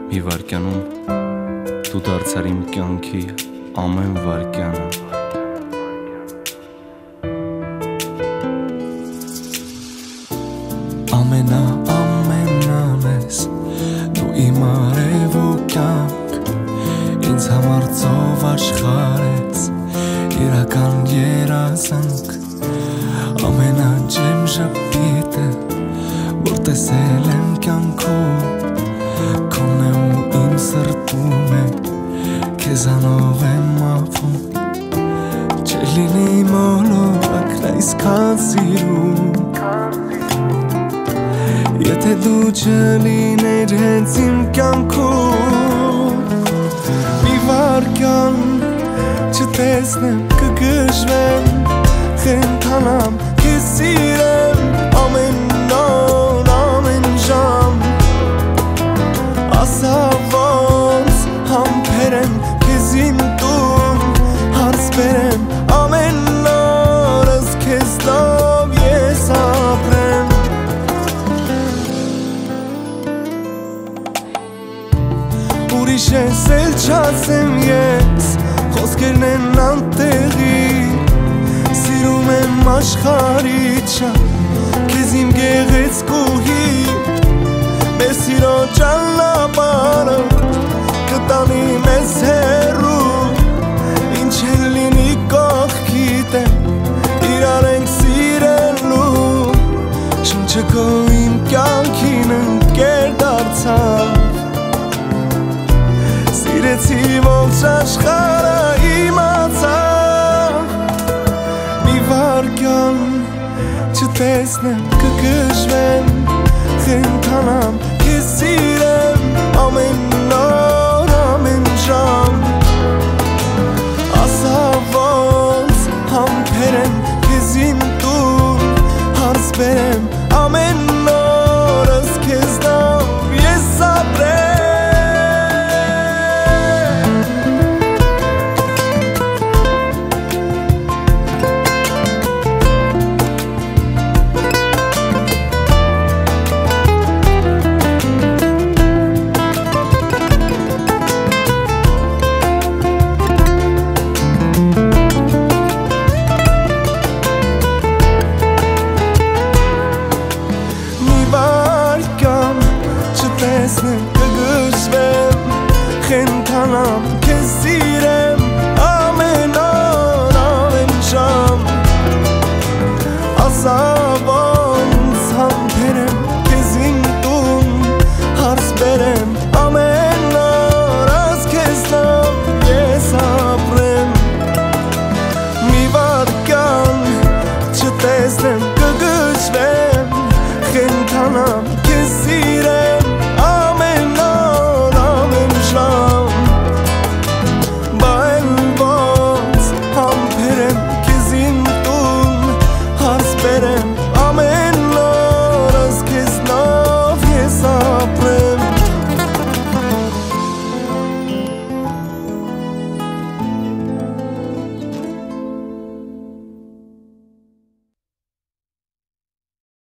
Մի վարկյանում դու դարձար իմ կյանքի ամեն վարկյանը Ամենան ես դու իմ արև ու կյանք ինձ համար ծով աշխարհեց իրական երազանք ամենաջեմ ժպիտը որ տեսել եմ կյանքում Քոնն է ու իմ սրտում է քեզանով եմ ապրում Չլինի մոլորակն այսքան սիրում Եթե դու չլիներ հենց իմ կյանքում Մի վարկյան չտեսնեմ կգժվեմ Խենթանամ քեզ սիրեմ ամեն օր ամեն ժամ Ասա ոնց համբերեմ քեզ իմ տուն հարց բերեմ ամեն օրս քեզ տով ես ապրեմ Ուրիշ ես էլ չասեմ ես խոսքերն են անտեղի Սիրում եմ աշխարհից շատ քեզ իմ գեղեցկուհի Մեր սիրո ճանապարհը կտանի մեզ հեռու Ինչ էլ լինի կողքիդ իրար ենք սիրելու Շունչը քո իմ կյանքին ընկեր դարձավ Սիրեցի ոնց աշխարհը իմացավ Մի վարկյան չտեսնեմ կգժվեմ Խենթանամ քեզ սիրեմ ամեն օր ամեն ժամ Ասա ոնց համբերեմ քեզ իմ տուն հարց բերեմ ամեն օրս քեզ տով ես ապրեմ Տեսնեմ կգժվեմ խենթանամ